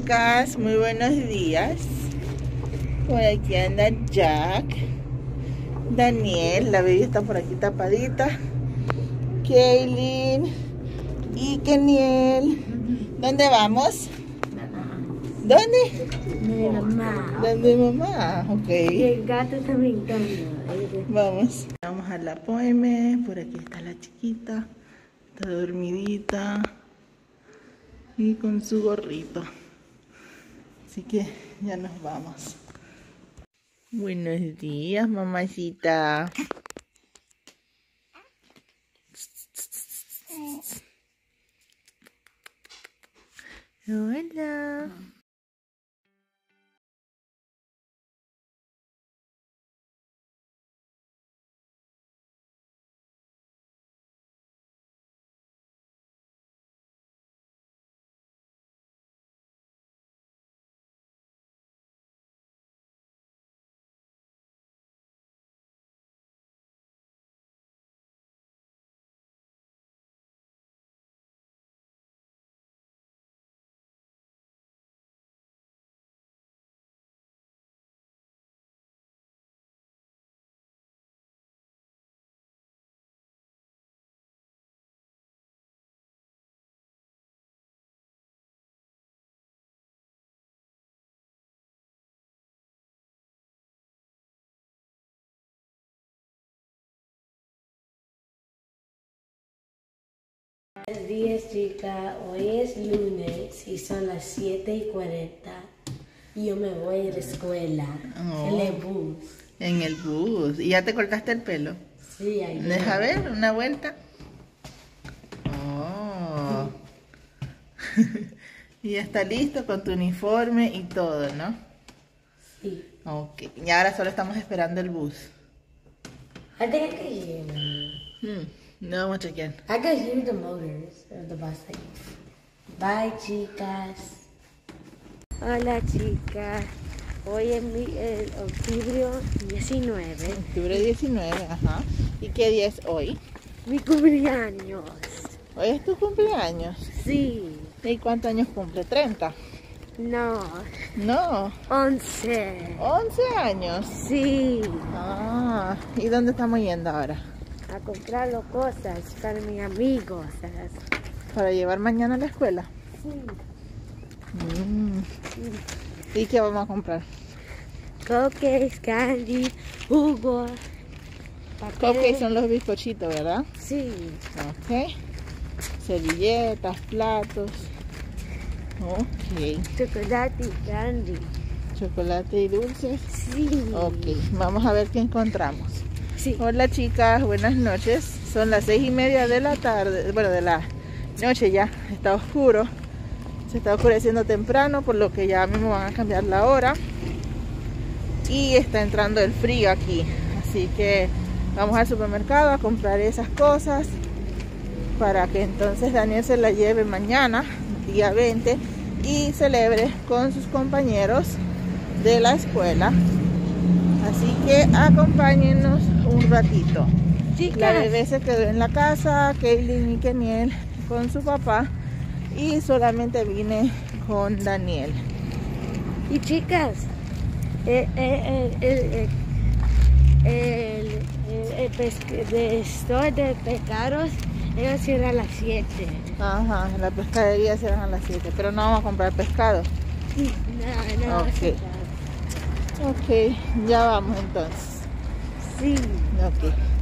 chicas, muy buenos días. Por aquí anda Jack, Daniel, la bebé está por aquí tapadita, Kaylin y Keniel. ¿Dónde vamos? ¿Dónde? De mamá. ¿Dónde mamá? Ok. Y el gato también está. Vamos. Vamos a la poeme. Por aquí está la chiquita. Está dormidita. Y con su gorrito. Así que ya nos vamos. Buenos días, mamacita. Hola. Buenos días, chicas. Hoy es lunes y son las 7:40. Y yo me voy a la escuela. Oh. En el bus. En el bus. ¿Y ya te cortaste el pelo? Sí, ahí. Deja ver, una vuelta. Oh. Y ya está listo con tu uniforme y todo, ¿no? Sí. Ok. Y ahora solo estamos esperando el bus. I think I can hear. No vamos a chequear. I can hear the motors of the bus. Bye, chicas. Hola, chicas. Hoy es octubre 19. Octubre 19, ajá. ¿Y qué día es hoy? Mi cumpleaños. Hoy es tu cumpleaños. Sí. ¿Y cuántos años cumple? ¿30? No. No. 11. 11 años. Sí. Ah, ¿y dónde estamos yendo ahora? A comprar las cosas para mis amigos. Para llevar mañana a la escuela. Sí. ¿Y qué vamos a comprar? Cupcakes, candy, jugo. Cupcakes son los bizcochitos, ¿verdad? Sí. Ok. Servilletas, platos. Ok. Chocolate y candy. Chocolate y dulces. Sí. Ok, vamos a ver qué encontramos. Sí. Hola chicas, buenas noches. Son las 6:30 de la tarde, bueno, de la noche ya. Está oscuro. Se está oscureciendo temprano, por lo que ya mismo van a cambiar la hora. Y está entrando el frío aquí. Así que vamos al supermercado a comprar esas cosas para que entonces Daniel se la lleve mañana, día 20, y celebre con sus compañeros de la escuela. Así que acompáñennos un ratito. Chicas. La bebé se quedó en la casa, Kaylin y Keniel con su papá, y solamente vine con Daniel. Y chicas, el store de pescados, ellos cierran a las 7. Ajá, la pescadería cierran a las 7, pero no vamos a comprar pescado. No. Ok, ya vamos entonces. Sí. Ok.